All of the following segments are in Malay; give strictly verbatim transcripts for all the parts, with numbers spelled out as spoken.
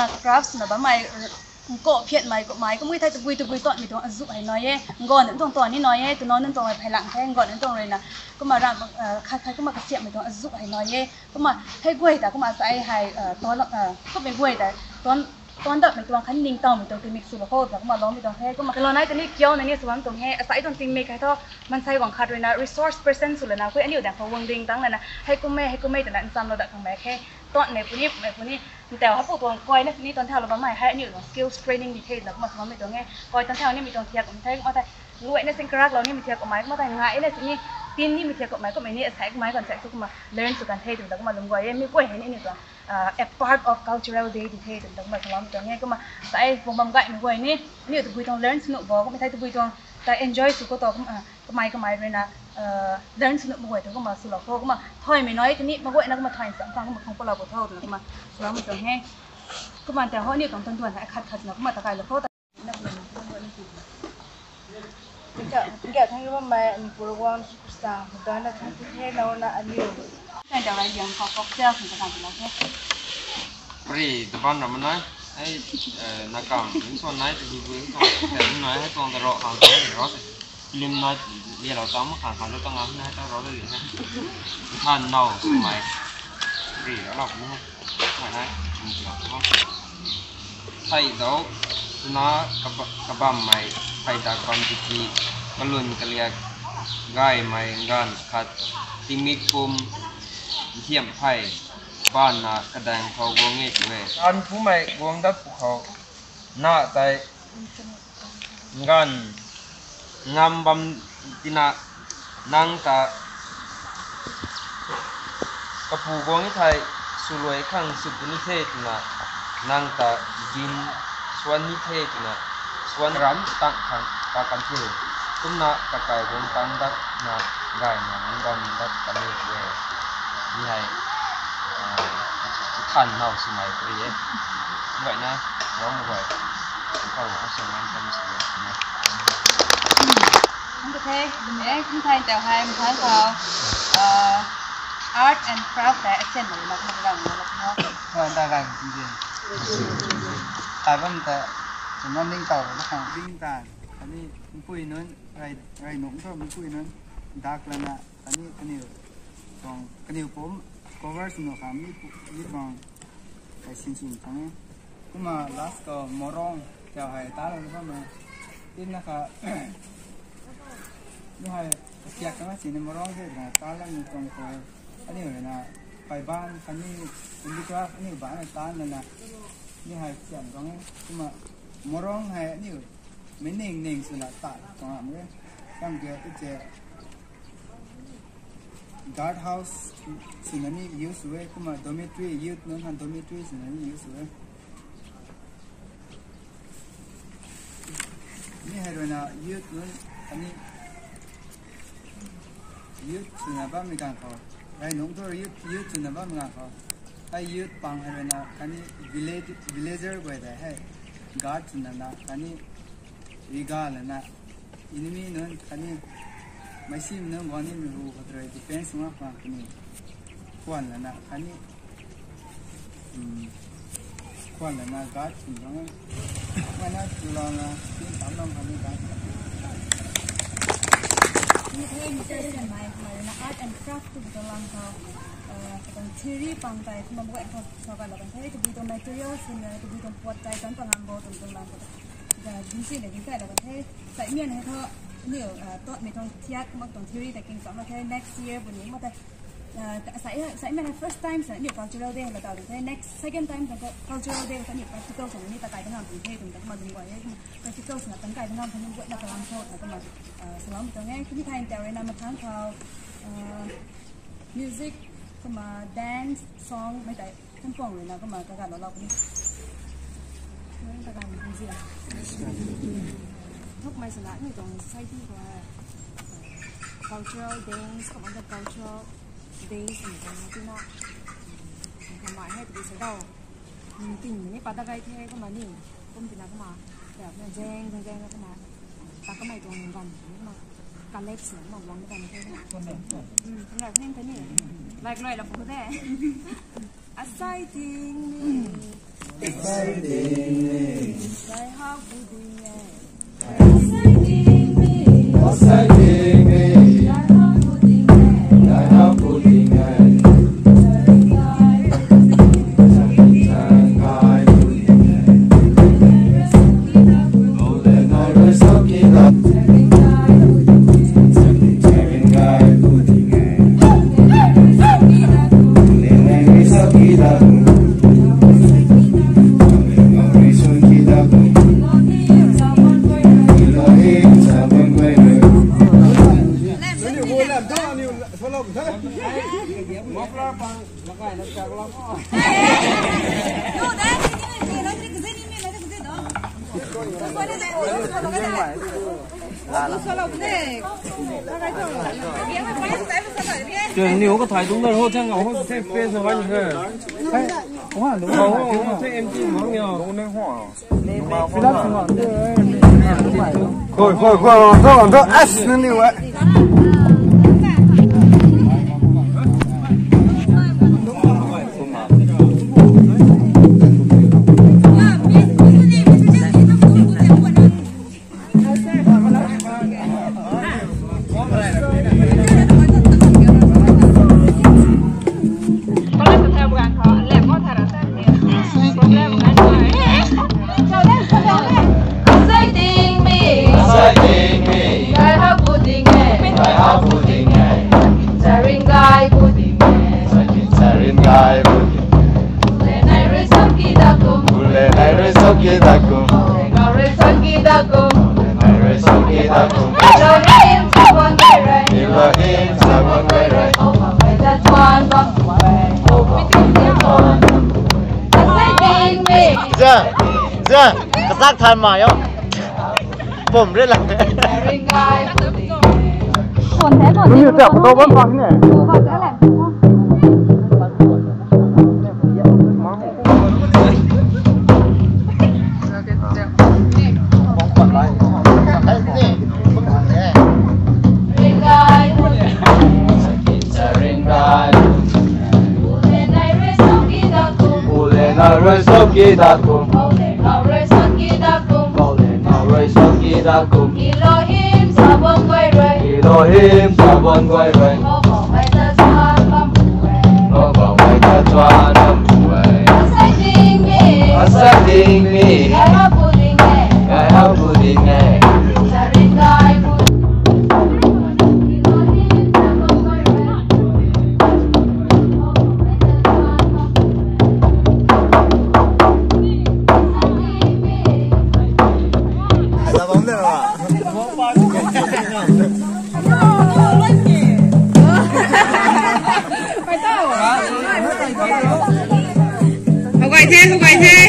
na crafts na ba mai ko phiat mai ko mai ko mui thai tu bui tu bui ton mi tong azu hai noi ye ngon nen tong ton ni noi ye tu non nen tong hai lang thai ngon nen tong re na ko ma ram kha kha ko ma ka siap mi tong azu hai noi ye ko ma thai gui ta ko ma sai hai ton ko be gui ta ton ton da mi tong khan ning tong mi tong ti mix su lo ko ta ko ma long mi tong he ko ma lo nai ta ni kyo na ni suam tong he sai ton ting me kai tho man sai wang khat re na resource person su le na ko ani da ko wang ding tang na na hai ko me hai ko me ta na sam lo da khang me khe ton me pu ni me pu niแต่ว่าพวกตัวก้อยเนี่ยนี่ตอนเช้าเราบ้าไม่ให้นี่ตัว skills training มีเทศแล้วก็มาสอนมีตัวไงก้อยตอนเช้านี่มีตัวเทียบกับไทยมาแต่รวยเนี่ยสิงครักเรานี่มีเทียบกับไม้มาแต่ง่ายเนี่ยสินี่ตีนนี่มีเทียบกับไม้ก็ไม่นี่ใช้กับไม้ก่อนใช้ก็มา learn สุกันเทศถึงแล้วก็มาลงก้อยมีก้อยเห็นนี่ตัว a part of cultural day ที่เทศถึงแล้วก็มาสอนมีตัวไงก็มาใส่วงบำไก่มีก้อยนี่นี่ตัวบุยตอง learn สนุกบอกก็ไม่ใช่ตัวบุยตองแต่ enjoy สุดก็ต่อก็ไม้ก็ไม้เลยนะเดินสนุกมาก้อยถึงก็มาสุดหล่อโคก็มาถอยไม่น้อยทีนี้มาก้อยนั่นก็มาถอยสังฟังก็มาของพวกเราก็เท่าถึงก็มาสอนมีตัวไงก็มันแต่เขาเนี่ยต้องต้นทุนให้ขัดขัดนะก็มาตะไคร้แล้วเขาตะนักเรียนนักเรียนนี่คือจะแก่ทั้งว่ามาอันโปรแกรมสุขสาตอนนั้นทั้งที่ให้เราละอันนี้แต่เดี๋ยวเราเรียนเขาก็เจ้าถึงจะทำแล้วแค่ปรีตะบันน่ะมันน้อยไอ้นักการถึงส่วนไหนจะดูดูส่วนแต่น้อยให้ตรงตะรอหางเขารอสิลืมน้อยเดี๋ยวเราต้องมาหางเขาแล้วต้องงานให้ตะรอได้เลยนะท่านเน่าสมัยปรีแล้วเราคุ้มไหมไหนthay đó nó các bạn mày thay ta còn gì thì cái luôn cái liệt gai mày gan khát tim mít cùm hiểm thay ban na cái đànเขาgong nghe về anh phú mày gong đất phúเขาnã tại gan ngam băm tina nang ta cái phú gong thayสุรวยขังสุกุนิเทศนะนางตาจินสวนนิเทศนะสวนรันตักขังตากันเทศตุ้มนะตะไคร้วงตันดักนะไก่นะมันดันดักกันเลยเว้ยนี่ให้ท่านเน่าสมัยปรีเองไหวนะร้องไหวเข้าเอาสมัยกันเสียนะโอเคเดี๋ยวนี้คุณไทยแต่ให้มันทั้งเขาart and craft แต่เช่นเหมือนเราทำเราเราเนาะว่าได้กันจริงๆแต่ว่าแต่ส่วนนั้นนิ่งเต่านะครับนิ่งตาอันนี้มันปุ้ยนู้นไรไรหนุ่มก็มันปุ้ยนู้นดักแล้วนะอันนี้อันนี้ตรงอันนี้ผม cover สนุกครับมีมีตรงไอ้ชิ้นชิ้นทั้งนี้ก็มา last ก็มอร้องจะให้ตาเราก็มาที่นะครับนี่ให้เกี่ยวกับสิ่งมอร้องที่นะตาเรามีตรงตัวอันนี้เลยนะไปบ้านอันนี้คุณดีกว่าอันนี้บ้านตาเนี่ยนะนี่ให้เขียนตรงนี้คือมามร้องให้อันนี้ไม่เน่งเน่งสุดละตัดตรงนั้นตั้งเกี่ยวกับเจ้า guard house สิ่งนี้ยูสเว้คือมา dormitory ยูทนั่นฮัน dormitory สิ่งนี้ยูสเว้นี่ให้เลยนะยูทนั่นอันนี้ยูทสิ่งนั้นบ้างมีการขอไอ้น้องตัวยืดยืดจนแบบว่ามึงอ่ะเขาไอ้ยืดปังอะไรนะคันนี้ village villager ไปได้ให้ guard จนนั่นนะคันนี้วิกาเลยนะอินมีนั่นคันนี้ไม่ใช่นั่นวันนี้ไม่รู้เขาจะ defense มากกว่าคันนี้ควันเลยนะคันนี้อืมควันเลยนะ guard จนตรงนั้นวันนั้นจุฬานะที่ทำน้ำคันนี้ guard นี่เองมีเจ้าเรื่องไหมไหมนะ art and craft ตุ่มตะลังเขาเอ่อเป็น theory ปังใจที่มันบอกว่าเขาชอบกันแล้วกันเฮ้ยตุ่มตะ materials เนี่ยตุ่มตะปวดใจตอนปังอันโบตุ่มตะลังเขาจะดีสิเนี่ยดีใจแล้วกันเฮ้ยใส่เมียนให้เขาเนี่ยตัวไม่ต้องเทียบมาตรง theory แต่เก่งสอนมาเฮ้ย next year วันนี้มาแต่ใส่ใส่เมียน first time ใส่เนี่ย cultural day แล้วต่อไปเฮ้ย next second time แต่ก็ cultural day แล้วเนี่ย practical ส่วนนี้ตะไคร้ทั้งนั้นถึงเฮ้ยถึงจะมาดึงไว้ practical ส่วนตะไคร้ทั้งนั้นทั้งนั้นก็นักการโทษแล้วก็มาสมองตรงนี้ที่ไทยแต่เวลามาทั้งเขา music ก็มา dance song ไม่แต่ทั้งปวงเลยนะก็มากระดานเราเราก็นี่กระดานจริงๆทุกไม่สนะนี่ตรงใช้ที่ว่า cultural dance ก็มันจะ cultural days เหมือนกันที่นอกทำมาให้ตัวเสียดายติ่งนี่ปาตะไคร้เท่ก็มานี่ก้มตินะก็มาแบบเนี่ยแจ้งแจ้งก็มาตาก็ไม่ตรงกันมาการเล็กเสียงมองร้องด้วยกันใช่ไหมอืมสำหรับเพลงเพลงนี้ไล่ๆเราพูดได้อาศัยจริงนี่对，你有个台东的，然后这样我会再变成完一个。哎，我看龙猫，我这 M G 忙了，龙能晃，龙猫晃。快快快，往这往这 S 能溜哎。 Giờ, giờ, cái xác thàn mà không? Bổm rất là. Còn thế còn như đẹp tôi vẫn vắng này. Rồi sốc kita kum, rồi sốc kita kum, rồi sốc kita kum. Elohim sabon quay rồi, Elohim sabon quay rồi. Ngô vòng bay ta choan băm mùi, ngô vòng bay ta choan băm mùi. Asai ding mi, asai ding mi, gai hấp puding nghe, gai hấp puding nghe. Sarin gai puding. Không quay thế, không quay thế.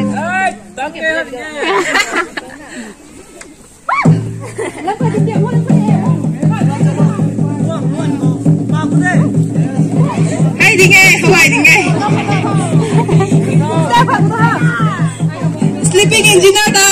Hay thì nghe, không quay thì nghe. Sleeping engineer ta.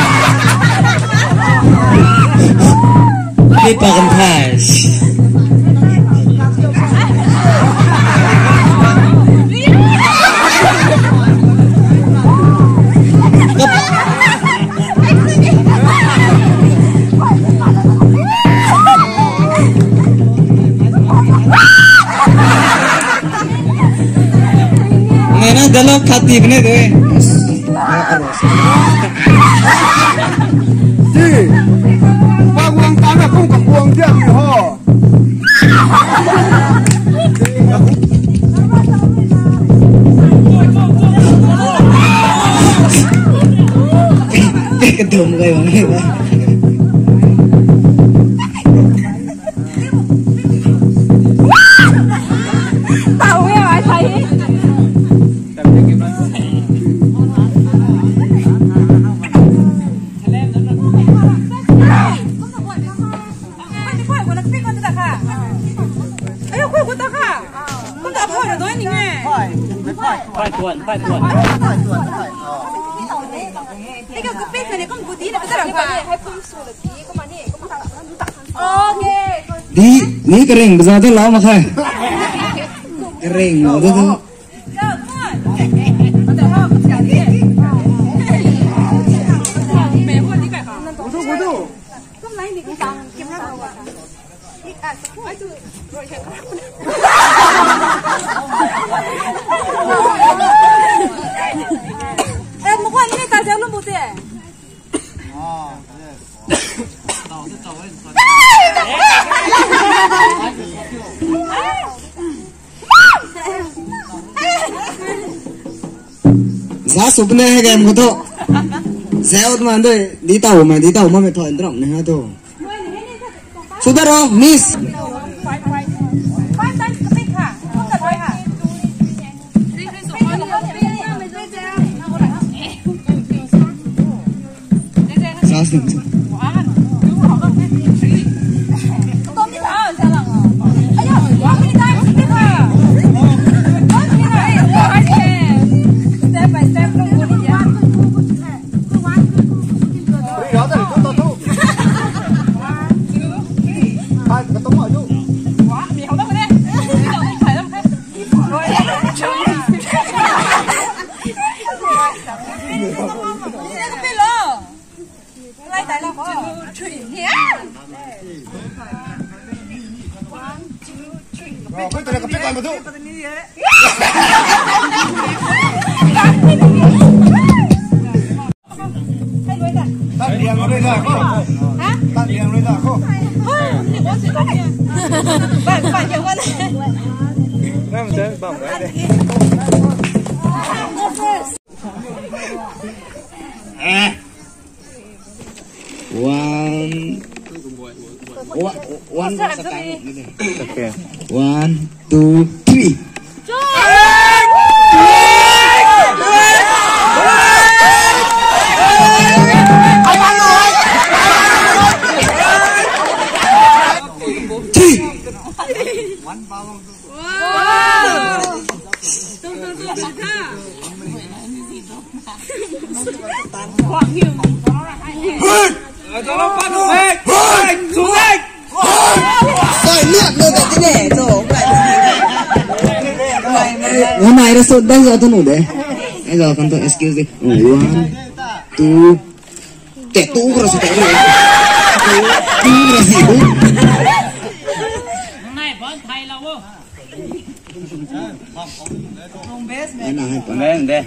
Pagan Pass. dalo khati bne de ji ba wang ta na không có wang dia mi ho cái đường gây bằng này vậy tao nghe ai thấy phải tuần phải tuần cái cái cái cái này con bút đi là cái gì vậy hay phun sủi là tí có mà nè có mà ok đi ní cái ring bây giờ tôi lão mà thôi cái ring nó tôi em một con này ta giống nó bút đi giá sụp này cái em có thôi Zeo mà đây đi tàu mà đi tàu mà mày thổi trọng này ha thôi sudah rồi miss sao xin one one one two three hôm nay nó sốt đang giờ tôi ngủ đấy bây giờ con tôi excuse đi one two kẻ tú rồi sao này tú là gì tú này vẫn thay lâu không cái nào hay lên đây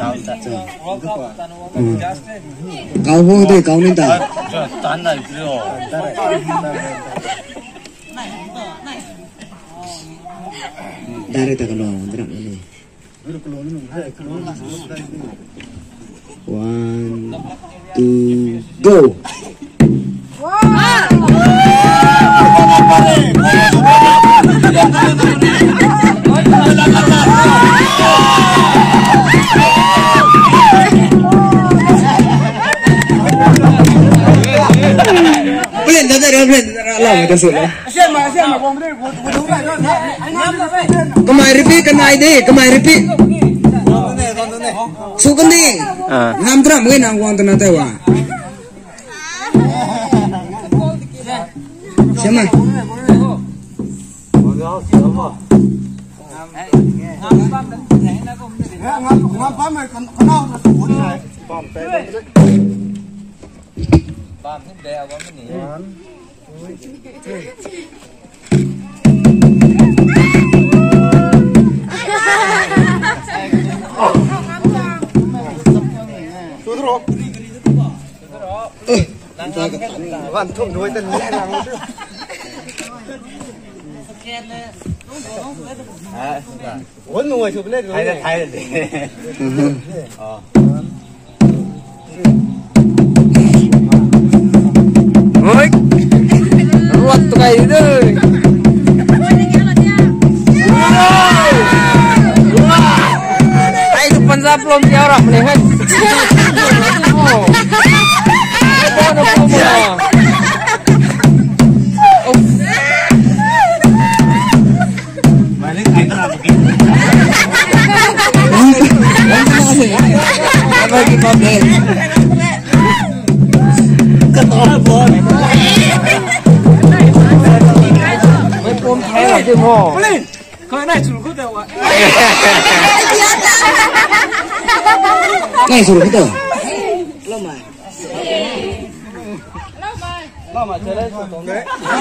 cao vô đây cao lên ta toán này rồi dari tak kalau terang ini one two go Belen dah dah belen lah kita sudah. Siapa siapa bom ni, bom tu kan? Kemai repeat, kemai deh, kemai repeat. Sukan deh. Nam terang mungkin ang kuang tenang tewa. Siapa? Ngapa mai kenal bom ni? Bom Bam ni bea bam ni. Oh. วันทุ่มด้วยแต่นี้นะมึงโอ้ยหน่วยถูกเล่นเลยไทยเลยอ๋อเฮ้ยรวดไกลเลยไอ้ทุกคนรับลมเจ้าหลับเลยฮะมาเล่นไทยตลาดกินไปกินบอลเลยก็ต่อบอลไม่ปมแพ้หรอกที่พ่อเคยได้สุดก็แต่ว่าได้สุดก็แต่เล่ามาเล่ามาเจอได้สุดตรงนี้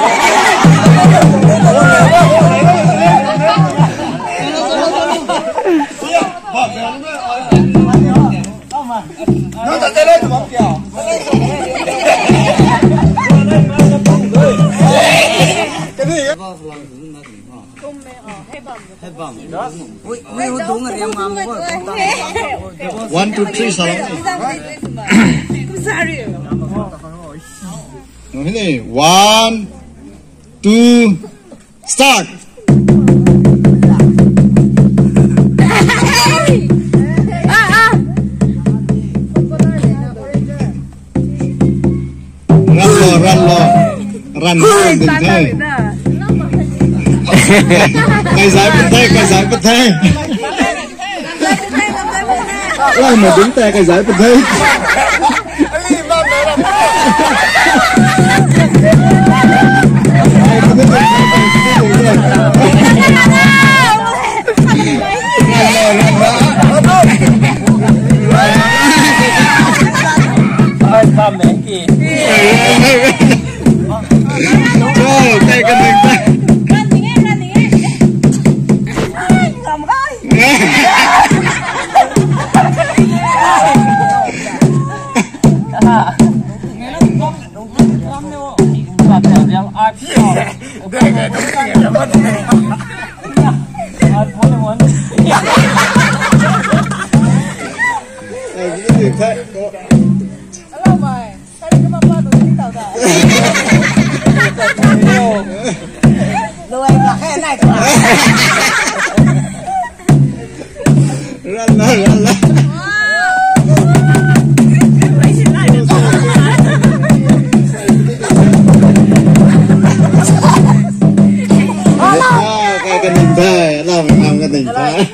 น้องจะเล่นหรือเปล่าเกี่ยวcái gì á? One, two, three, salam. One, two, start. Run lo, run lo, run đừng thôi. Cây giải bên thế, cây giải bên thế. Ôi mà đứng tay cây giải bên thế. Thăm mẹ kìa. Trời, cây cái đừng tay. Rồi là cái này thôi. Run la run la. Cái cái đình thôi, làm làm cái đình thôi.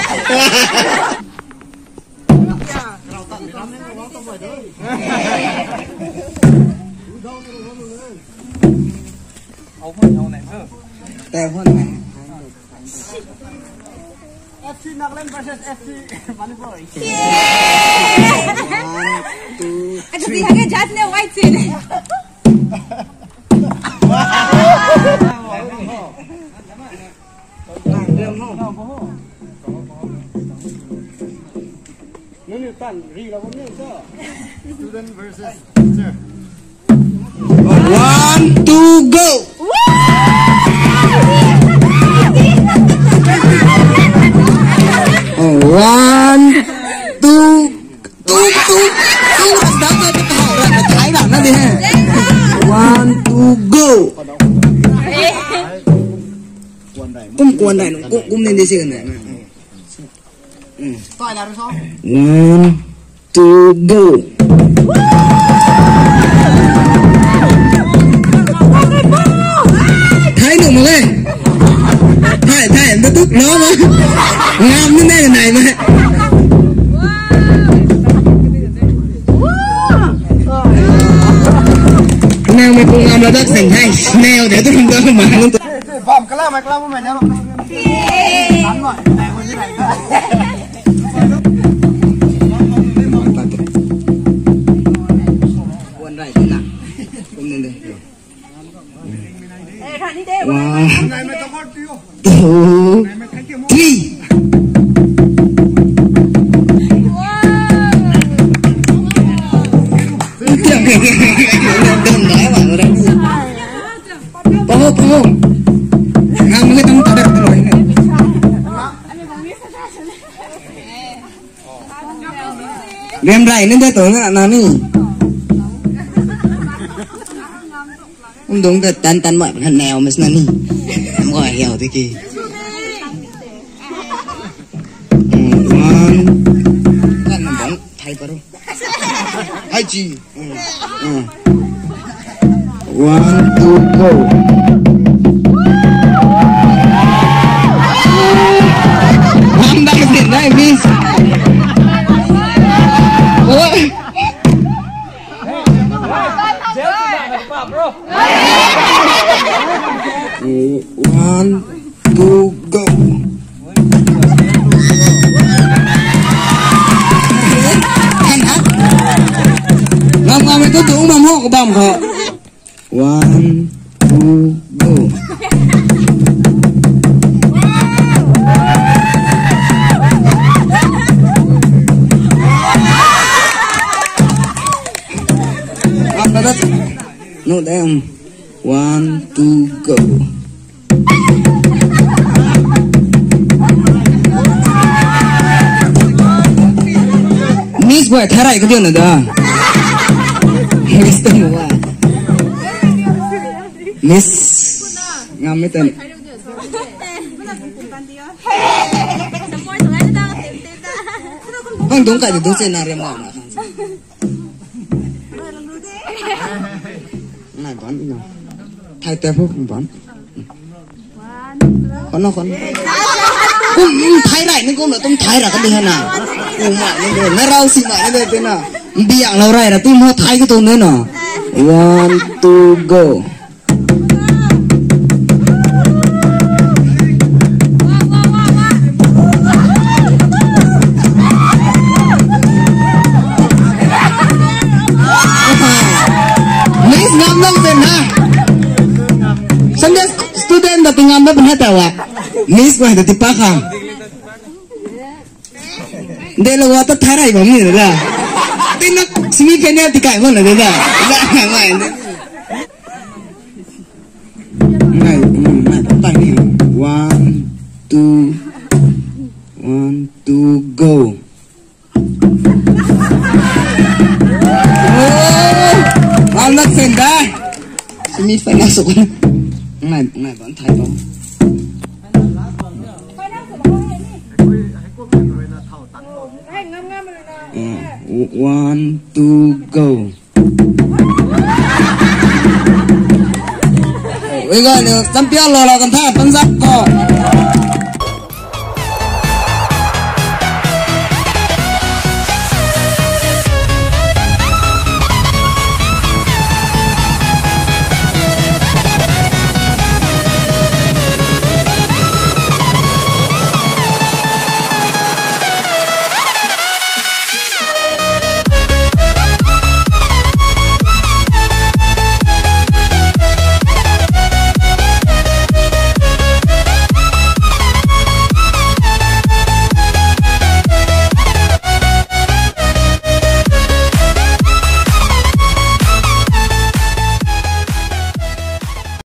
ép xê Nagaland versus ép xê Manipur. Anh chụp gì thằng cái chat nêu white gì này. Student versus teacher. One, two, go. One, two, two, two, two. Đó cái cái hậu là thái bạn nó đi ha. One, two, go. Cũng cuốn này nó cũng cũng nên đi xem này. One, two, go. Thấy được mà lên. Thấy thấy nó tức nó mà. Ngon như thế này mà. Nào mà cùng ngon là đất thành hay. Nào để tôi không tôi mà luôn. Phạm cái lá mày cái lá mày nhá. Bắn rồi, này như này. Quần này thế nào? Không nên đây. One, two, three. Đừng nói mà เรียมไรนั่นได้ตัวนั่นน่ะนี่ผมดงแต่ตันตันแบบหันแนวมันนั่นนี่ผมก็เหี่ยวตะกี้วันนั่นมันบอกไทยปะรู้ไอจีone two go one that is it that means what one two go làm làm mình có tưởng bằng hộ của bầm họ one two go làm ra đất nốt em one two go miss boy thay lại cái điều này đó miss tên của bà miss ngắm mấy tên không đúng cả thì đúng trên nào em làm là này bắn đi nào thay tay phúc không bắn con nó con cũng thay lại nên cũng là tôi thay là cái gì hả nào cũng mãi nên được nó rau xì mãi nên được nào đi ăn lâu rồi là tôi mua thay cái tôi nữa nè one two go Miss ngam ngam tên ha Sunday student tapi ngam ngam benar tahu Miss mah tadi paham dia lo waktu tarai bami dah tinak sini kena tikai mana dah dah dah main ngay ngay tay ni one two one two go oh anak senda sini final masuk ngay ngay bắn thay bóng one two go bây giờ nếu champion lo là cần thay phân giáp co